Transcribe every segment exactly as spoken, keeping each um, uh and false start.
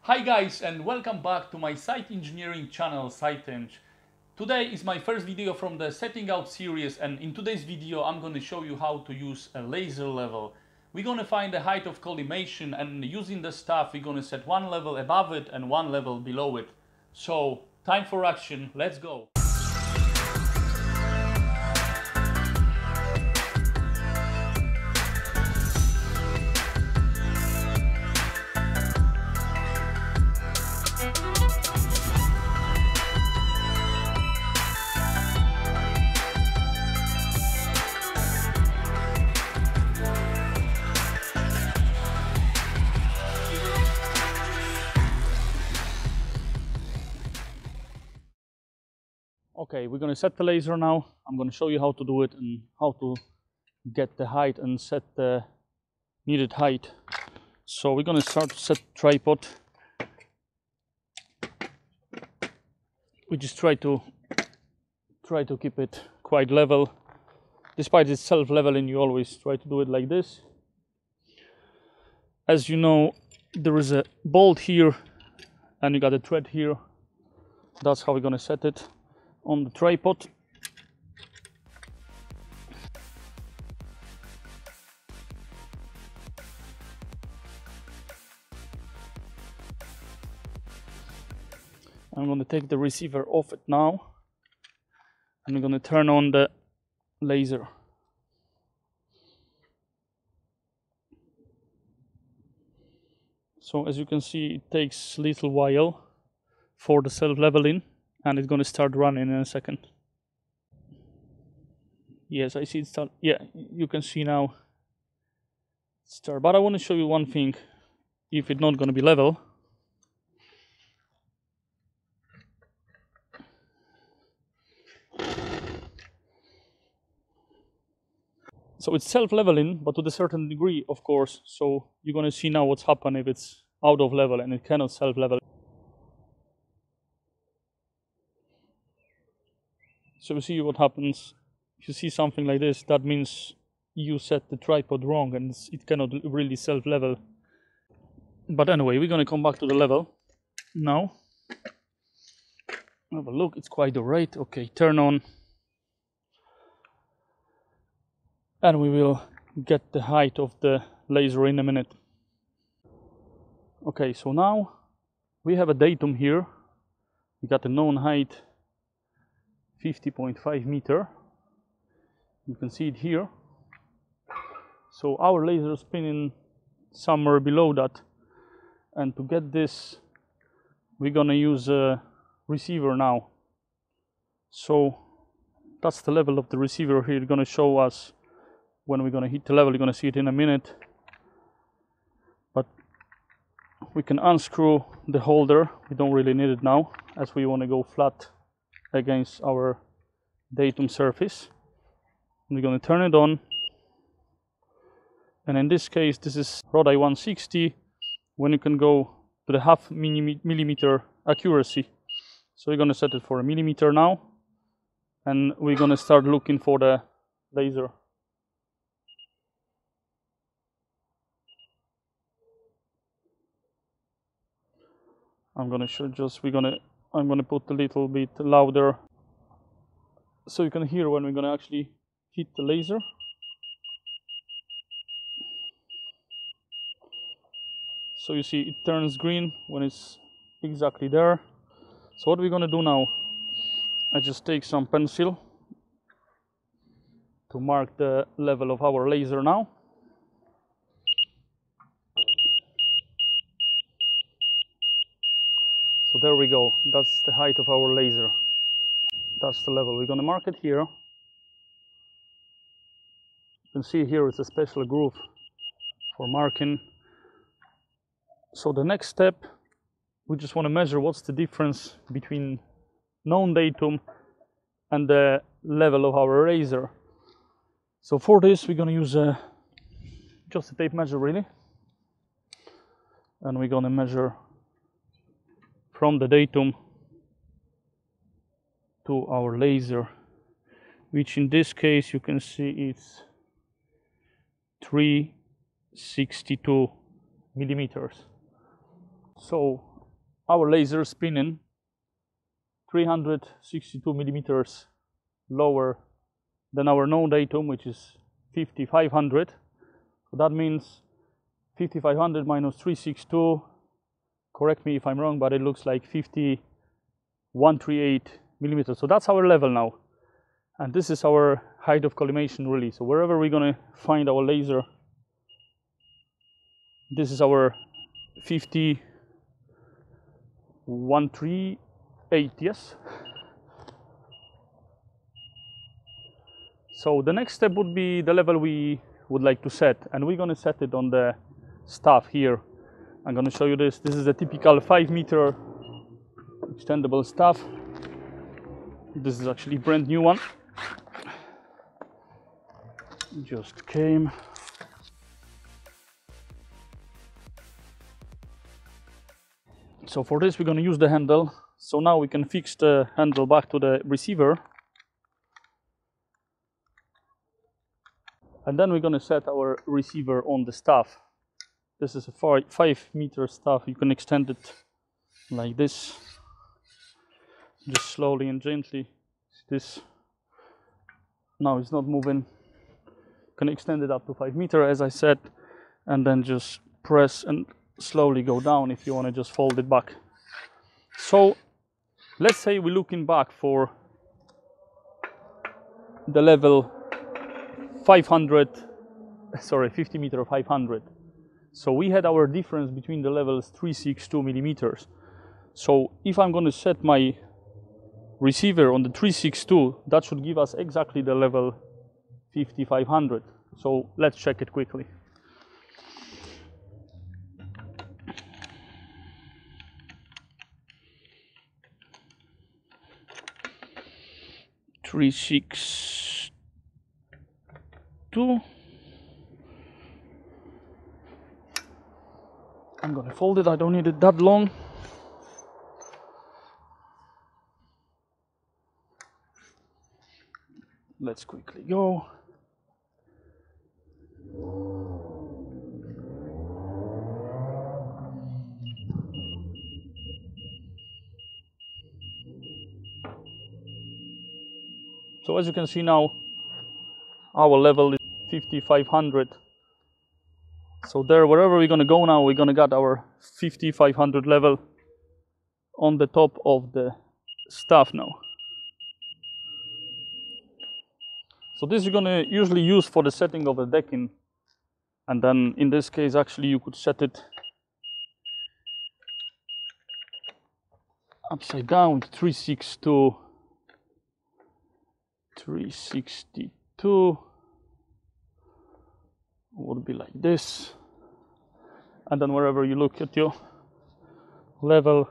Hi guys, and welcome back to my site engineering channel SITENG. Today is my first video from the setting out series, and in today's video I'm going to show you how to use a laser level. We're going to find the height of collimation, and using the stuff we're going to set one level above it and one level below it. So time for action, let's go! Okay, we're going to set the laser now. I'm going to show you how to do it and how to get the height and set the needed height. So we're going to start to set tripod. We just try to try to keep it quite level. Despite it's self-leveling, you always try to do it like this. As you know, there is a bolt here and you got a thread here. That's how we're going to set it on the tripod. I'm going to take the receiver off it now, and I'm going to turn on the laser. So as you can see, it takes a little while for the self-leveling, and it's going to start running in a second. Yes, I see it start. Yeah, you can see now start. But I want to show you one thing. If it's not going to be level, so it's self-leveling, but to a certain degree, of course. So you're going to see now what's happened if it's out of level and it cannot self-level. So you see what happens. If you see something like this, that means you set the tripod wrong and it cannot really self-level. But anyway, we're going to come back to the level now. Have a look, it's quite alright. Okay, turn on. And we will get the height of the laser in a minute. Okay, so now we have a datum here. We got a known height fifty point five meter. You can see it here. So our laser is spinning somewhere below that, and to get this we're gonna use a receiver now. So that's the level of the receiver here. It's gonna show us when we're gonna hit the level. You're gonna see it in a minute, but we can unscrew the holder. We don't really need it now, as we want to go flat against our datum surface. We're going to turn it on, and in this case this is rod I one sixty, when you can go to the half millimeter accuracy. So we're going to set it for a millimeter now, and we're going to start looking for the laser. I'm going to show just we're going to I'm going to put a little bit louder so you can hear when we're going to actually hit the laser. So you see it turns green when it's exactly there. So what we're going to do now, I just take some pencil to mark the level of our laser now. So there we go, that's the height of our laser. That's the level. We're going to mark it here. You can see here it's a special groove for marking. So the next step, we just want to measure what's the difference between known datum and the level of our laser. So for this we're going to use a, just a tape measure really, and we're going to measure from the datum to our laser, which in this case you can see it's three sixty-two millimeters. So our laser spinning three hundred sixty-two millimeters lower than our known datum, which is fifty-five hundred. So that means fifty-five hundred minus three sixty-two, correct me if I'm wrong, but it looks like fifty-one thirty-eight millimeters. So that's our level now. And this is our height of collimation really. So wherever we're gonna find our laser, this is our fifty-one thirty-eight, yes? So the next step would be the level we would like to set, and we're gonna set it on the staff here. I'm gonna show you this. This is a typical five meter extendable staff. This is actually a brand new one. Just came. So for this we're going to use the handle. So now we can fix the handle back to the receiver. And then we're going to set our receiver on the staff. This is a five, five meter staff. You can extend it like this. Just slowly and gently. This now it's not moving. Can extend it up to five meter as I said, and then just press and slowly go down if you want to just fold it back. So let's say we're looking back for the level five hundred, sorry, fifty meter five hundred. So we had our difference between the levels three sixty-two millimeters. So if I'm going to set my receiver on the three sixty-two, that should give us exactly the level fifty-five hundred. So let's check it quickly. three sixty-two. I'm gonna fold it, I don't need it that long. Let's quickly go. So as you can see now, our level is fifty-five hundred. So there, wherever we're gonna go now, we're gonna get our fifty-five hundred level on the top of the staff now. So this you're gonna usually use for the setting of the decking, and then in this case actually you could set it upside down with three sixty-two, three sixty-two would be like this, and then wherever you look at your level,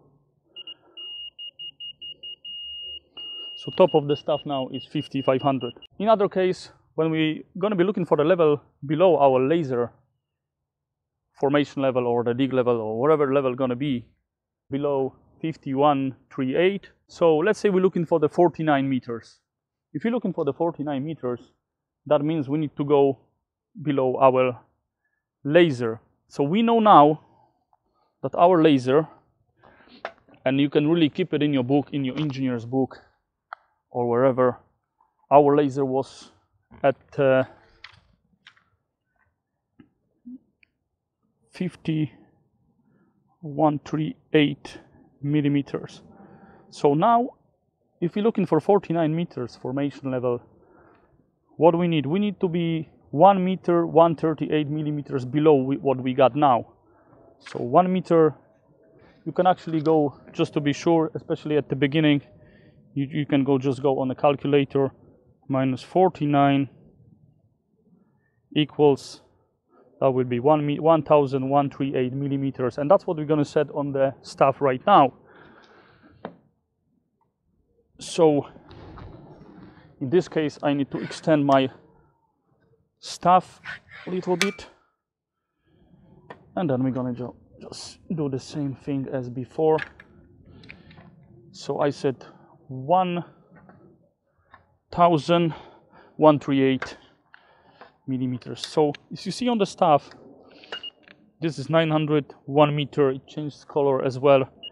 so top of the staff now is fifty-five hundred. In other case, when we're going to be looking for the level below our laser formation level or the dig level or whatever level going to be below fifty-one thirty-eight. So let's say we're looking for the forty-nine meters. If you're looking for the forty-nine meters, that means we need to go below our laser. So we know now that our laser, and you can really keep it in your book, in your engineer's book or wherever, our laser was at uh, fifty-one thirty-eight millimeters. So now if you're looking for forty-nine meters formation level, what do we need? We need to be one meter one thirty-eight millimeters below what we got now. So one meter, you can actually go, just to be sure, especially at the beginning, you, you can go just go on the calculator, minus forty-nine equals, that will be one thousand one hundred thirty-eight millimeters, and that's what we're going to set on the staff right now. So in this case I need to extend my staff a little bit, and then we're gonna ju just do the same thing as before. So I said one thousand one hundred thirty-eight millimeters. So as you see on the staff, this is nine hundred one meter. It changed color as well.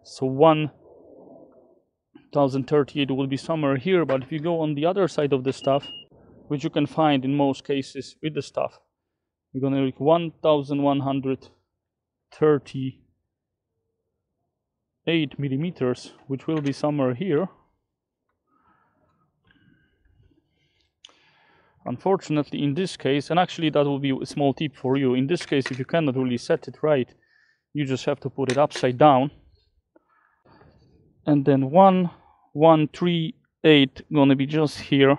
So one thousand thirty-eight will be somewhere here, but if you go on the other side of the stuff, which you can find in most cases with the stuff, you're gonna reach one thousand one hundred thirty-eight millimeters, which will be somewhere here. Unfortunately, in this case, and actually that will be a small tip for you, in this case, if you cannot really set it right, you just have to put it upside down, and then one one three eight gonna be just here.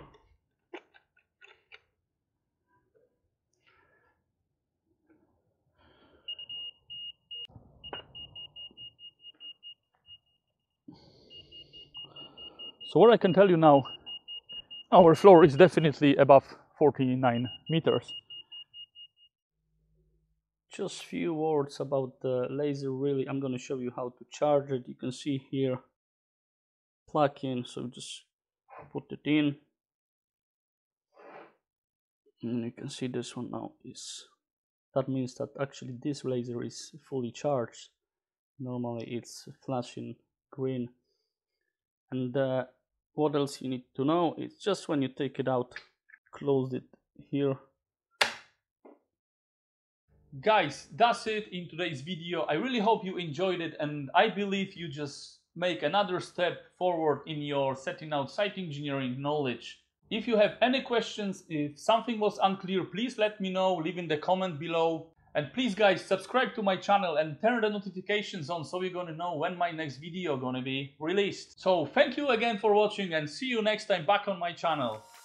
So what I can tell you now, our floor is definitely above forty-nine meters. Just few words about the laser. Really, I'm going to show you how to charge it. You can see here, plug in, so just put it in, and you can see this one now is, that means that actually this laser is fully charged. Normally it's flashing green. And uh, what else you need to know is just when you take it out, close it here. Guys, that's it in today's video. I really hope you enjoyed it, and I believe you just make another step forward in your setting out site engineering knowledge. If you have any questions, if something was unclear, please let me know, leave in the comment below. And please guys, subscribe to my channel and turn the notifications on so you're gonna know when my next video gonna be released. So thank you again for watching, and see you next time back on my channel.